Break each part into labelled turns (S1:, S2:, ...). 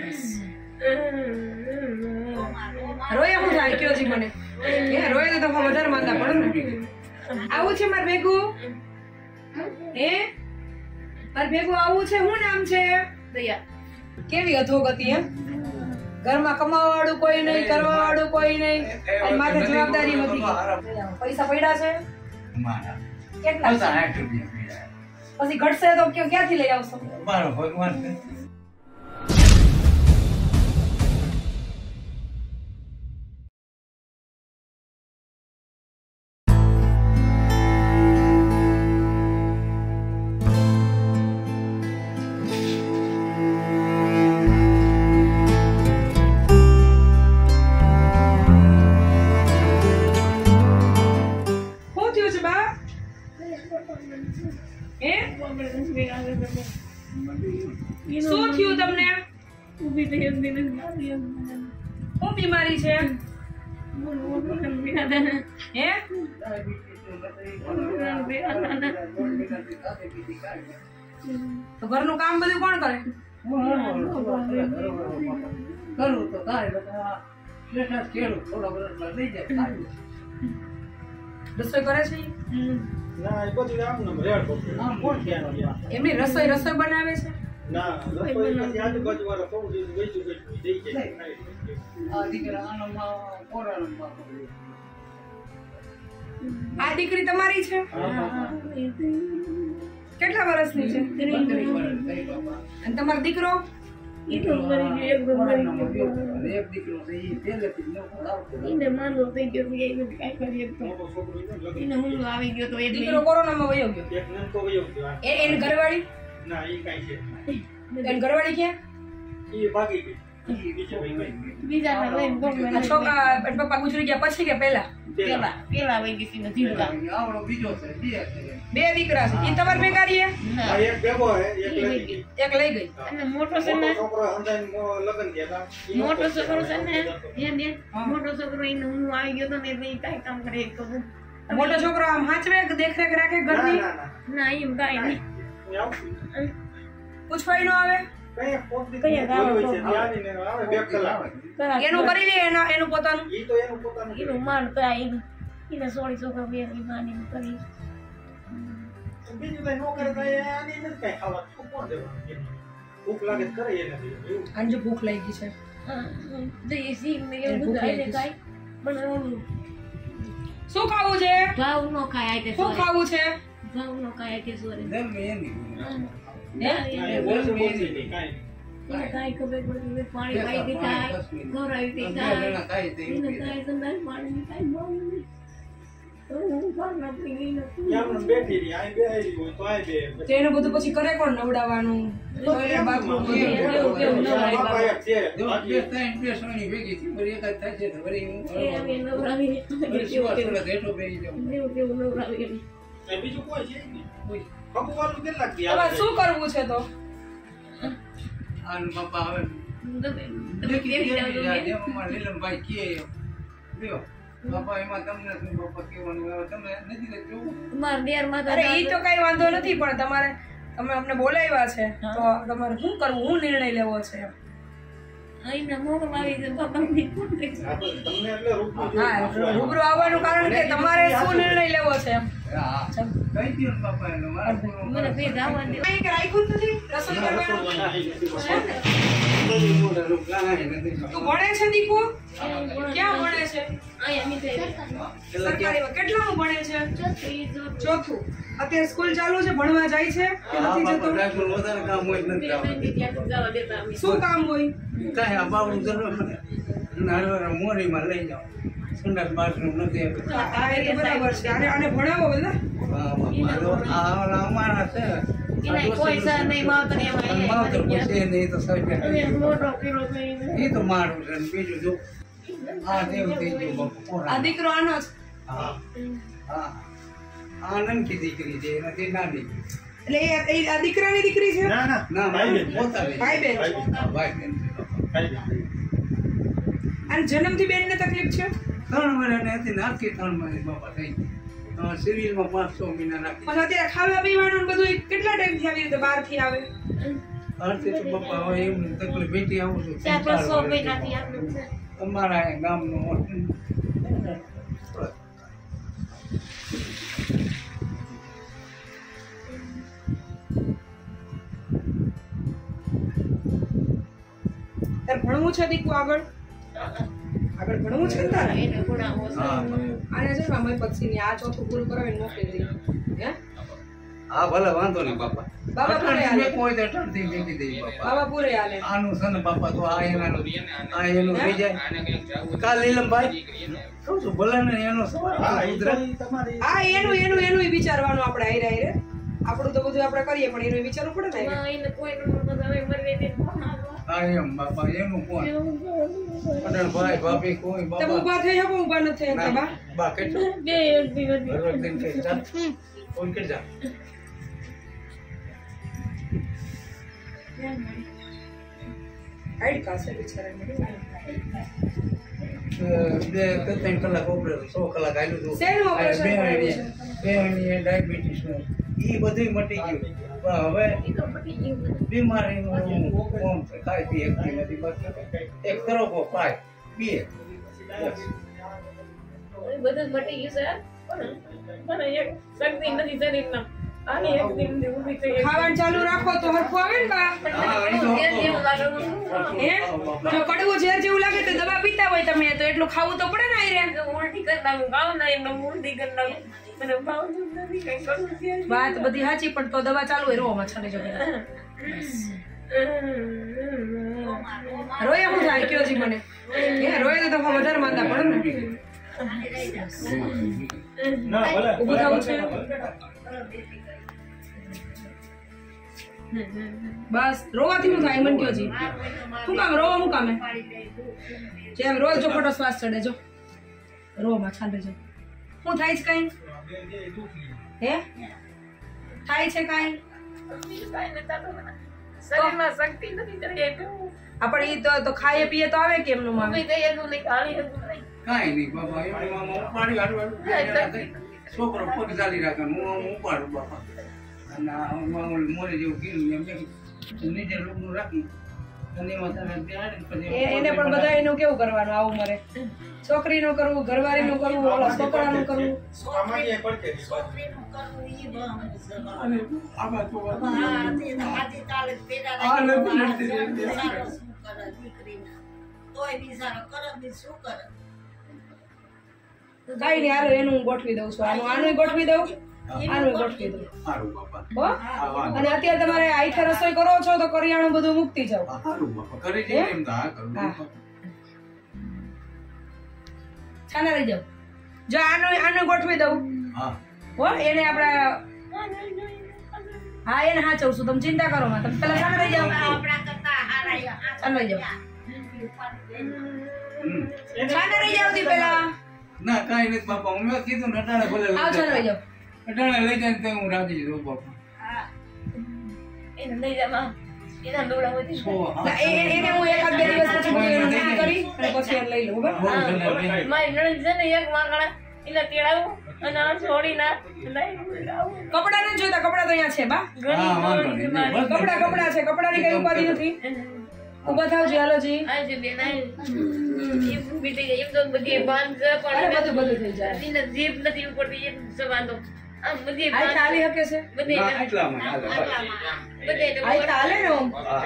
S1: રોય હું થાય કયો જી મને એ રોય તો તમે વધારે માંદા પડો ને આવું છે માર ભેગું હે માર ભેગું આવું છે હું નામ છે દયા કેવી અધોગતિ એમ ઘરમાં કમાવા વાળું કોઈ નહીં કરવા વાળું કોઈ નહીં અને માથે જવાબદારી વધી ગઈ પૈસા પડ્યા છે કેટલા 60 રૂપિયા પછી ઘટશે તો ક્યાંથી લઈ આવશો મારો ભગવાન શું થયું તમને શું બીમારી છે હે તો ઘરનું કામ બધું કોણ કરે રસોઈ કરે છે એમની રસોઈ બનાવે છે આ દીકરી તમારી છે કેટલા વર્ષની છે અને તમારો દીકરો દીકરો કોરોનામાં વયો ગયો એની ઘરવાળી ઘરવાળી ક્યાં પપ્પા ગુજરી ગયા પછી કે પેલા બે દીકરા છે એ તમારે ભેગા રહીએ એક લઈ ગઈ
S2: મોટો છોકરો છે ને મોટો છોકરો એને હું આવી ગયો તો ને કઈ કામ કરે
S1: મોટો છોકરો આમ હાચવે દેખરેખ રાખે ઘરની
S2: ના એમ કાઈ નહીં
S1: પૂછવાય નો આવે એનું કરી લે એનું પોતાનું
S2: એનું માન તો એને સોળી છોકરો બે માની કરી
S3: બીજું કઈ નો કરે તો આની નથી કઈ ખાવા કોણ દેવા ભૂખ લાગે કરે એને
S1: આંજે ભૂખ લાગી છે
S2: જઈ સી મે એવું ગાઈને કાઈ બનાવું
S1: શું ખાવું છે
S2: ભાવ નો ખાય આતે
S1: શું ખાવું છે
S2: ભાવ નો ખાય આતે સોરે
S3: દમ એની
S2: કાઈ ખબર પડે પાણી પાઈ દેખાય ગોરાવી દેખાય કાઈ સંદાલ પાણી કાઈ બહુ નહીં
S1: એનું બધું પછી કરે કોણ નવડાવવાનું શું કરવું છે તો કઈ વાંધો નથી પણ તમારે તમે અમને બોલાવ્યા છે તો તમારે શું કરવું હું નિર્ણય લેવો છે રૂબરૂ આવવાનું કારણ કે તમારે શું નિર્ણય લેવો છે તું ભણે છે દીકુ ક્યાં ભણે છે સરકારીમાં કેટલાનું ભણે છે ચોથું અત્યારે સ્કૂલ ચાલુ છે ભણવા જાય છે કે નથી જતો શું કામ હોય
S3: મોરીમાં લઈ જાઓ સંડાસ બાથરૂમ નથી
S1: બરાબર છે આને ભણાવો બધા
S3: અમારા છે તો મારું છે બીજું જો
S1: આ દીકરો આનો
S3: આનંદ की દીકરી છે એનાથી નાની
S1: એટલે આ દીકરાની દીકરી છે
S3: ના ભાઈ બેન
S1: અને જન્મથી બેન ને તકલીફ છે
S3: 3 મહિના હતી નાખી 3 મહિના બાપા થઈ સિવિલમાં 5-6 મહિના નાખી
S1: પણ અત્યારે ખાવા પીવાનું બધું કેટલા ટાઈમ થી આવી રીતે બહાર થી આવે
S4: આરતી તો બાપા હવે એમ તકલીફ બેટી આવું છું
S2: 4-5 મહિનાથી આટલું છે.
S4: અમારા અહીં ગામનું
S1: તારે ભણવું છે દીકુ આગળ ભણવું છે ને તારે
S2: એને ભણાવો છે.
S4: હા
S1: આને છે ને મય પક્ષીની આ ચોથું પૂરું કરાવીને મોકલી દઈ હે
S4: હા ભલે વાંધો નહીં બાપા
S1: બાબા પૂરે હાલે
S4: કોઈ તો અટણથી મૂકી દઈ બાપા
S1: બાબા પૂરે હાલે
S4: આનું છે ને બાપા તો આ એનું થઈ જાય કાલ નીલમભાઈ કહું છું ભલે ને એનો સવાલ કુદરત
S1: હા એનું વિચારવાનું આપણે આયરે આપણું તો બધું આપણે કરીએ પણ એનું વિચારવું પડે ને
S2: એને કોઈનું હવે મરવે દે ભણાવો.
S4: હા એમ બાપા એનું કોણ અટણ ભાઈ ભાભી કોઈ
S1: તમે
S4: બાપા
S1: ઊભા થઈ શકો ઊભા નથી થઈ શકતા બા
S4: બા કેટલું
S2: બે દિવસ
S4: ભરવટ દિન કે ચાલ ફોન કરી જા
S1: હાઈડ કાસે બિચારાને
S4: બે ત્રણ કલાક ઓપરેશન 100 કલાક આલ્યું હતું
S1: શેનું operation કરાવ્યું
S4: બે ડાયાબિટીસ નું ઈ બધું મટી ગયું પણ હવે બીમારીનું કોમ છે ખાઈ પી એકથી નથી બાકી એક તરફો પાય પીએ બસ.
S2: બધું મટી ગયું છે પણ એક શક્તિ નથી શરીરમાં. આની એક દિન ઊભી થઈ
S1: ખાવાનું ચાલુ રાખો તો હરખું આવે ને બા હે જો કડવું ઝેર જેવું લાગે તો દવા પીતા હોય તમે તો એટલું ખાવું તો પડે ને આયરે
S2: ઉલટી કરતા હું ગાવ ના એનો ઉલટી કરતા મને ભાવતું નથી કઈ કરવું છે.
S1: વાત બધી સાચી પણ તો દવા ચાલુ હોય રોવામાં છાને જો રોયા હું થાય કયો જી મને હે રોય તો તમે વધારે માંદા પડો ને
S3: ના ભલે
S1: ઊભું થવું છે બસ રોવાથી હું થાય મને કયો જી શું કામ રોવા હું કામે જેમ રોજ જો ખોટો શ્વાસ ચડે જો રોવામાં છાંડે જો શું થાય છે કઈ હે થાય છે કઈ
S2: શરીરમાં શક્તિ નથી ચડી એટલે
S1: આપણે ઈ તો ખાઈએ પીએ તો આવે કેમ નું માં
S2: ઊભી થઈ એટલું નહીં ખાલી એટલું નહીં.
S4: કાંઈ નહીં બાપા એમાં ઉપાડી હાડું છોકરો પગ ચાલી રાખે હું ઉપાડું બાપા અને મોરે જેવું કીધું એમ નીચે લોકોનું રાખી અને એમાં તને બેહાડીને પછી
S1: એને પણ બધા એનું કેવું કરવાનું આવું મરે છોકરીનું કરવું ઘરવાળીનું કરવું ઓલા છોકરાનું કરવું
S3: સામાન્ય પડકે
S4: અને આમાં તો
S1: કઈ નહીં હાલો એનું હું ગોઠવી દઉં છું આનું ગોઠવી દઉં આનું ગોઠવી દઉં
S4: સારું બાપા
S1: હો અને અત્યારે તમારે આઈઠે રસોઈ કરો છો તો કરિયાણું બધું મૂકતી જાવ
S4: સારું બાપા કરી જઈએ એમ તો હા કરું
S1: હા. છાના રહી જાવ જો આનું ગોઠવી દઉં
S4: હા
S1: હો એને આપડા હા એને હા છું તમે ચિંતા કરો માં તમે પેલા છાના રહી જાવ ચાલો રહી જાવ છાના રહી જાવ પેલા
S4: ના કાંઈ નથી બાપા મેં કીધું ને અટાણે ભલે
S1: આવ ચાલો રહી જાવ
S4: અટાણે લઈ જાય તો હું રાજી છું બાપા
S2: એને લઈ જવા એના દોડા હોતી
S1: એને હું એકાદ બે દિવસ પછી બધું એનું નક્કી કરી અને પછી એને લઈ લઉં બરાબર
S2: મારી નણંદ છે ને એક વાંગણા એટલે તેડાવું અને આ છોડીના લઈ આવું.
S1: કપડા નથી જોતા કપડા તો અહીંયા છે બા
S4: હા વાંધો નહીં
S1: કપડા છે કપડાની કઈ ઉપાધિ નથી ઉભા થાવ જી હાલો જી
S2: આ જે બેન આઈ એમ ઊભી થઈ જાય એમ તો બધી બાંધ છે
S1: અરે
S2: પણ
S1: બધું થઈ જાય
S2: એને જીભ નથી ઉપડતી એમ સવાંધો આમ બધી
S1: આ ચાલી શકે છે
S2: બધી
S4: ના એટલામાં હાલે બસ.
S2: બધી
S1: આ ચાલે ને ઓમ
S4: હા.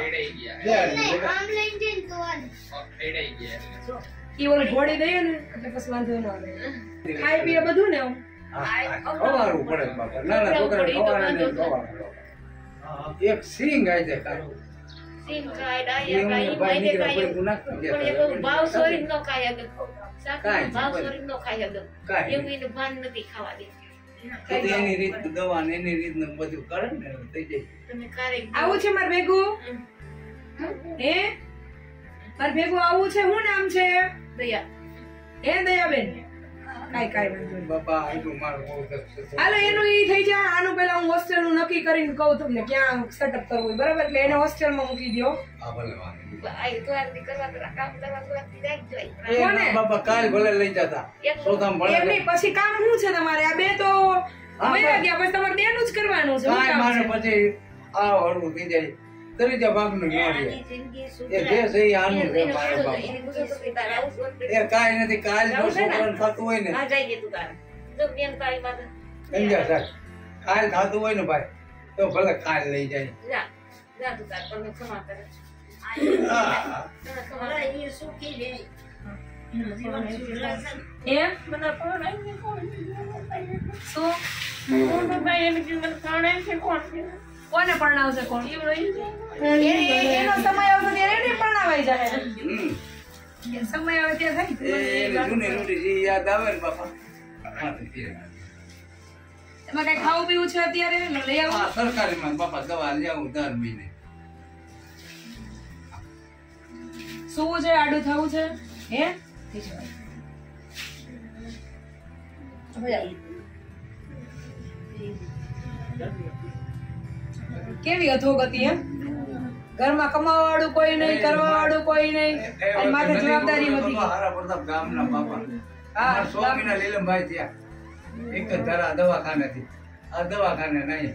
S1: ઈ ઓલી ઘોડી દઈએ ને એટલે પછી વાંધો ન આવે ખાઈ પીએ બધું ને ઓમ
S4: ખવાડવું પડે બાપા નાના છોકરાને ખવાડે ને ખવાડે. એક સિંગ આવી જાય કાંઈ.
S2: સિંગ ખાય
S4: એ
S2: ડાયા
S4: હું
S2: ખાય
S4: બહાર
S2: માયને
S4: નીકળે
S2: ખાય
S4: કોઈ નાખતા
S2: પણ એ
S4: ગયા.
S2: ભાવ સોરી નો ખાય અગર શાક
S4: કાંઈ
S2: ભાવ
S4: નહીં.
S2: સોરી નો ખાય અગર
S4: કાંઈ
S2: એવું એને ભાન નથી ખાવા દે
S4: તો એની રીત દવા ને એની રીતનું બધું કરે ને થઈ જાય.
S2: તમે કારે
S1: આવું છે માર ભેગું હે માર ભેગું આવું છે શું નામ છે
S2: દયા
S1: હે દયાબેન કાઈ વાંધો નહીં
S4: બાપા આટલું મારું બહુ દક્ષ છે.
S1: હાલો એનું ઈ થઈ જાય આનું પેલા હું હોસ્ટેલ નું નક્કી કરીને કહું તમને ક્યાં સેટઅપ કરવું હોય, બરાબર એટલે એને હોસ્ટેલમાં મૂકી દો
S4: હા ભલે વાંધો નહીં.
S2: આ તો આ કરવા તો કામ કરવા તો જાય
S4: એ
S1: કોને?
S4: બાપા કાલ ભલે લઈ જતા સોદામ ભલે
S1: એમ નહીં પછી કામ શું છે તમારે આ બે તો વયા ગયા પછી તમારે બેનું જ કરવાનું છે શું
S4: કાંઈ
S1: કામ
S4: મારે
S1: છે?
S4: પછી આ હળવું થઈ જાય ત્રીજા ભાગનું ન રહે. એ જે છે એ આનું છે મારો બાપ. એ કાંઈ નથી. કાલ જો છોકરાને થતું હોય ને સમજ્યા સાહેબ, કાલ થતું હોય ને ભાઈ તો ભલે કાલ લઈ જાય. હા.
S1: એમ શું કોને પરણાવશે? કોણ એનો સમય આવશે ત્યારે એને પરણાવાઈ જાય. સમય આવે ત્યાં થાય.
S4: જૂની રૂઢી જે યાદ આવે ને બાપા.
S1: એમાં કઈ ખાવું પીવું છે અત્યારે? લઈ આવો.
S4: હા, સરકારીમાં બાપા દવા લઈ આવું દર મહિને.
S1: શું છે? આડું થવું છે? હે કેવી અધોગતિ એમ? ઘરમાં કમાવા વાળું કોઈ નહીં, કરવા વાળું કોઈ નહીં, અને માથે જવાબદારી બધી.
S4: હારા પ્રતાપ ગામના બાપા.
S1: હા,
S4: હા, સ્વામીના લીલમભાઈ થયા. એક જ ધારા દવાખાનેથી. આ દવાખાને નહીં.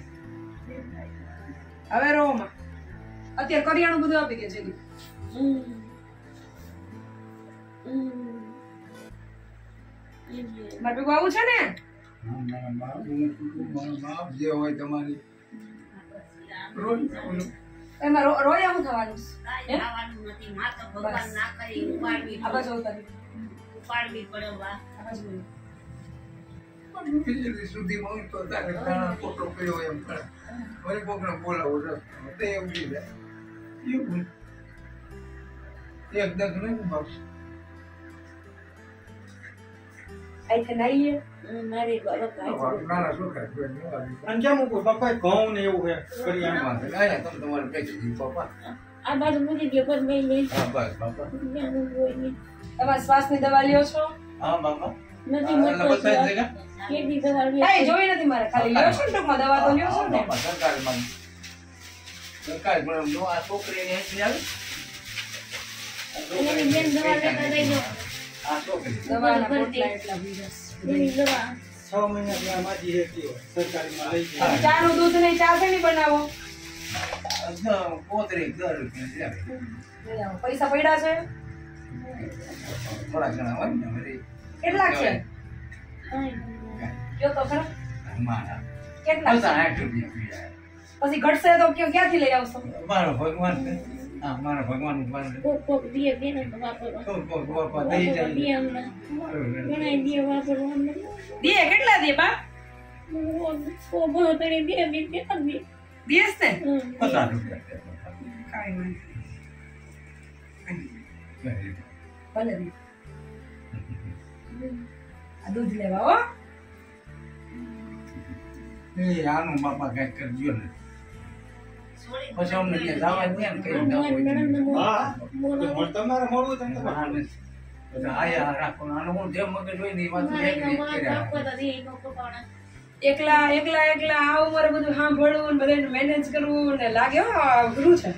S1: હવે રોમાં અત્યારે કરિયાણું બધું આપી દે છે. મારે ભેગું આવું છે ને?
S4: મારા બાપ જે હોય તમારી રોજ
S1: એમાં રોયા હું થવાનું?
S4: સુધી હોય તો તારે દાણા ખોટો કર્યો એમ કરે. વળી કોકને બોલાવો રસ તે ઉડી જાય. એવું એક દગ નહીં બાપ. નાના છોકરા કોઈ નહીં આવી.
S3: અને કેમ મૂકું પપ્પા ઘઉં ને એવું હે કરી આમ.
S4: વાંધો નહીં. આયા તમે તમારે પેકી દીધું પપ્પા.
S2: આ બાજુ મૂકી દે પર મેં લઈ
S4: હા બસ બાપા.
S1: તમારે શ્વાસની દવા લ્યો છો?
S4: હા બાપા.
S2: નથી
S4: એટલે
S2: મળતો
S4: બતાવી દેગા?
S2: કેવી દવા લે
S1: કઈ જોઈ નથી મારે. ખાલી લ્યો છો ને ટૂંકમાં દવા તો લ્યો છો ને?
S4: બાપા સરકારીમાં. સરકારીમાં આ છોકરીની હેઠી આવે.
S2: અને બેન દવા લેતા જઈજો
S4: આ છોકરી
S1: દવાના પોટલા એટલા બીજા.
S2: એની દવા
S3: 6 મહિના ત્યાં માજી હતી સરકારીમાં લઈ ગયા.
S1: ચા નું દૂધ નહીં, ચા છે નહીં બનાવો.
S4: પોતરી 10 રૂપિયા છે.
S1: લઈ આવો. પૈસા પડ્યા છે?
S4: થોડા ઘણા હોય ને વળી.
S1: કેટલા છે? કયો તો ખરા.
S4: મારા
S1: કેટલા છે?
S4: 60 રૂપિયા પીડા.
S1: પછી ઘટશે તો કયો ક્યાંથી લઈ આવશો?
S4: મારો ભગવાન છે. હા મારા ભગવાન ભગવાન
S2: કોક કોક દીએ બેન તો વાપરો
S4: તો બાપા દઈ જાય.
S2: દીએ હમણાં ઘણા દીએ વાપરવાનું
S1: દીએ કેટલા દે બા?
S2: ઓ બહુ તણી દીએ બી કેટલા દી
S1: દીએસ ને?
S4: 50 રૂપિયા.
S1: કાઈ નહીં. ભલે દી. આ દૂધ લેવા હો.
S4: એ આનું બાપા કઈક કરજો ને. પછી અમને ત્યાં જવા દે ને કઈ
S3: હા તમારે મળવું તમને
S4: હા ને. પછી આયા રાખો. આનું હું જે મગજ હોય ને એ વાત
S1: એકલા આ ઉંમરે બધું સાંભળવું ને બધાને મેનેજ કરવું ને લાગે હો અઘરું છે.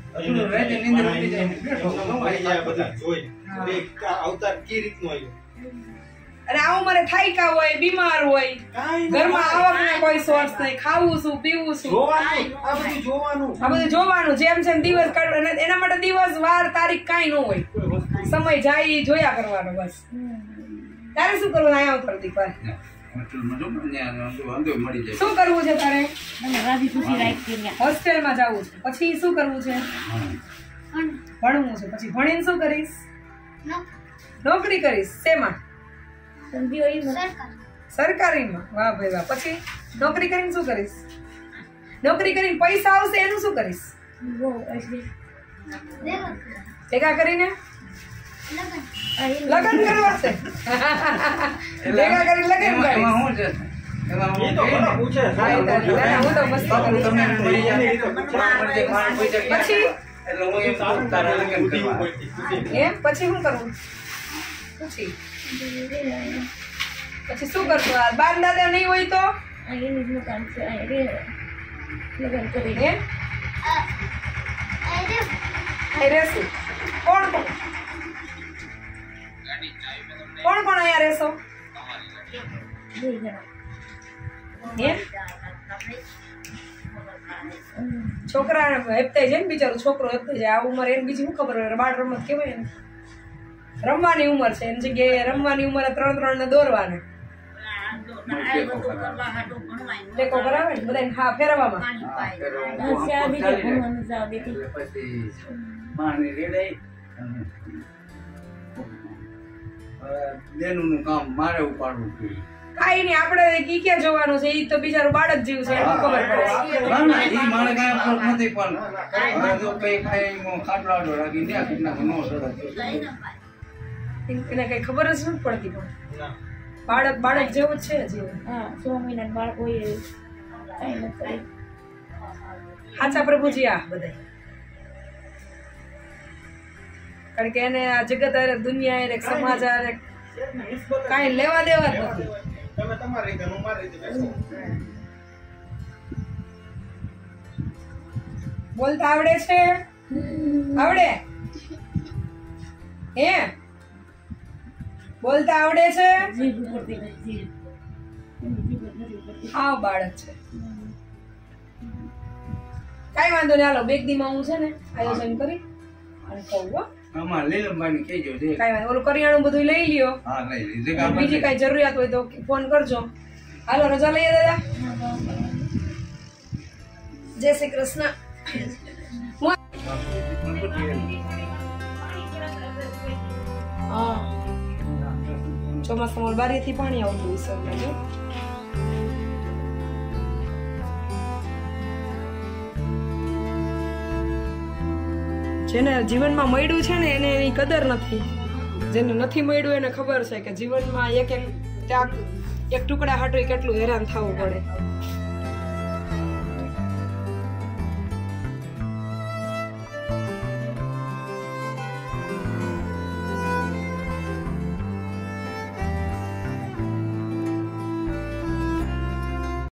S3: અવતાર કે રીતનો આવ્યો.
S1: અને આ ઉંમરે થાયકા હોય, બીમાર હોય, ઘરમાં આવક ને કોઈ સોર્સ નહીં, ખાવું શું પીવું શું
S3: જોવાનું આ બધું જોવાનું.
S1: આ બધું જોવાનું. જેમ જેમ દિવસ કાઢવા એના માટે દિવસ વાર તારીખ કાંઈ ન હોય. સમય જાય ઈ જોયા કરવાનો બસ. તારે શું કરવું? અહીંયા ઉતરતી પર શું કરવું છે તારે?
S2: અને રાજી ખુશી રાખી ને
S1: હોસ્ટેલમાં જવું છે. પછી શું કરવું છે? ભણવું છે. પછી ભણીને શું કરીશ? નોકરી કરીશ. શેમાં?
S2: સમજ્યો ઈ મને
S1: સરકારીમાં. વાહ ભાઈ વાહ. પછી નોકરી કરીને શું કરીશ? નોકરી કરીને પૈસા આવશે એનું શું કરીશ?
S2: બહુ એટલે
S1: ભેગા કરીને લગ્ન કરવા છે. ભેગા કરીને લગ્ન કરીશ.
S3: એ તો ઘણા પૂછે
S1: હું તો મસ્તી કરું છું. પછી એમ પછી શું કરવું? પછી શું કરશું? આ બાર દાદા નહીં હોય તો
S2: આ એની જ મકાન છે આ રે લગન કરી
S1: એમ રહેશું. કોણ કોણ અહીંયા રહેશો?
S2: બે જણા
S1: એમ છોકરા હેપતાઈ જાય ને બિચારું, છોકરો હેપતાઈ જાય. આ ઉંમર એને બીજી શું ખબર હોય, બાળ રમત કેવાય ને, રમવાની ઉંમર છે. એની જગ્યાએ રમવાની ઉંમર 3 ને દોરવાને ટેકો કરાવે ને બધાને. હા, ફેરવામાં
S4: દેનું કામ મારે ઉપાડવું જોઈએ.
S1: કાઈ નહીં, આપણે ઈ ક્યાં જોવાનું છે, ઈ તો બિચારું બાળક જેવું છે, એને ખબર પડે.
S4: ના ના, ઈ મારે કાંઈ ફરક નથી, પણ હવે જો કઈ ખાઈ ખાટલાડો રાખી ત્યાં કેટલા નો સરસ
S1: એને કઈ ખબર જ નથી પડતી. પણ બાળક જેવું જ છે હજી.
S2: હા, 6 મહિના બાળક હોય કઈ નથી.
S1: સાચા પ્રભુજી આ બધા, કારણ કે એને આ જગત હારે, દુનિયા હારે, સમાજ હારે કાંઈ લેવા દેવા જ નથી.
S3: તમે તમારી રીતે, હું મારી રીતે બેસો.
S1: બોલતા આવડે છે? આવડે? હે? બોલતા આવડે છે?
S2: જીભ ઉપરથી નથી, જીભ. એની જીભ જ નથી ઉપરથી.
S1: હા, બાળક છે. કાંઈ વાંધો નહીં, હાલો બેગ દીમાં હું છે ને આયોજન કરી અને કહું. હો,
S4: આમાં લીલમભાઈ કહેજો છે.
S1: કાંઈ વાંધો, ઓલું કરિયાણું બધું લઈ લ્યો.
S4: હા, લઈ લીધે.
S1: બીજી કાંઈ જરૂરિયાત હોય તો ફોન કરજો. હાલો, રજા લઈએ દાદા. જય શ્રી કૃષ્ણ. હા, ચોમાસામાં બારીથી પાણી આવતું હોય સર. જો જેને જીવનમાં મળ્યું છે ને એને એની કદર નથી. જેને નથી મળ્યું એને ખબર છે કે જીવનમાં એક ટુકડા હાટું કેટલું હેરાન થવું પડે.